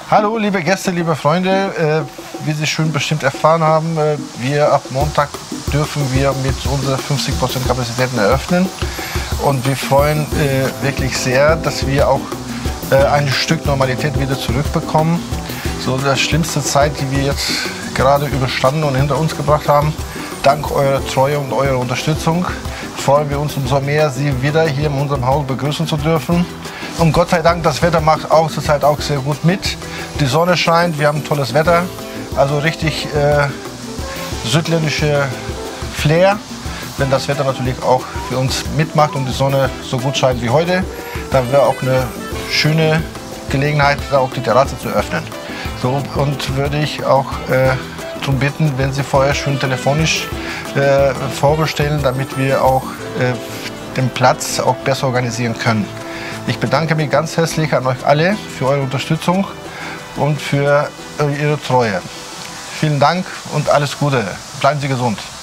Hallo, liebe Gäste, liebe Freunde. Wie Sie schon bestimmt erfahren haben, wir ab Montag dürfen wir mit unseren 50% Kapazitäten eröffnen. Und wir freuen wirklich sehr, dass wir auch ein Stück Normalität wieder zurückbekommen. So die schlimmste Zeit, die wir jetzt gerade überstanden und hinter uns gebracht haben. Dank eurer Treue und eurer Unterstützung freuen wir uns umso mehr, Sie wieder hier in unserem Haus begrüßen zu dürfen. Und Gott sei Dank, das Wetter macht auch zurzeit auch sehr gut mit. Die Sonne scheint, wir haben tolles Wetter, also richtig südländische Flair. Wenn das Wetter natürlich auch für uns mitmacht und die Sonne so gut scheint wie heute, dann wäre auch eine schöne Gelegenheit, da auch die Terrasse zu öffnen. So, und würde ich auch darum bitten, wenn Sie vorher schon telefonisch vorbestellen, damit wir auch den Platz auch besser organisieren können. Ich bedanke mich ganz herzlich an euch alle für eure Unterstützung und für Ihre Treue. Vielen Dank und alles Gute. Bleiben Sie gesund.